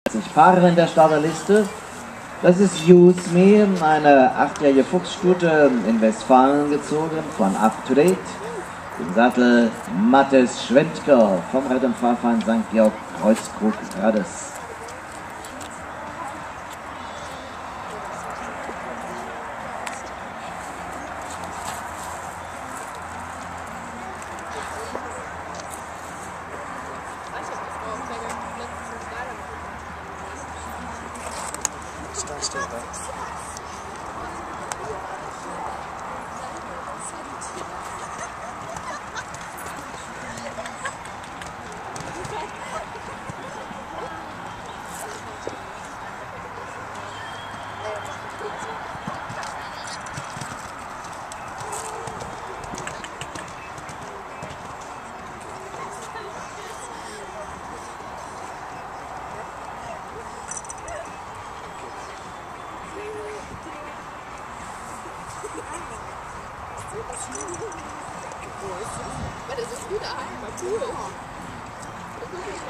Fahrerin der Starterliste. Das ist Use Me, eine 8-jährige Fuchsstute in Westfalen gezogen, von Up to Date. Im Sattel Mathis Schwentke vom Reit- und Fahrverein St. Georg Kreuzkrug-Rades. Aber das ist wieder einmal cool.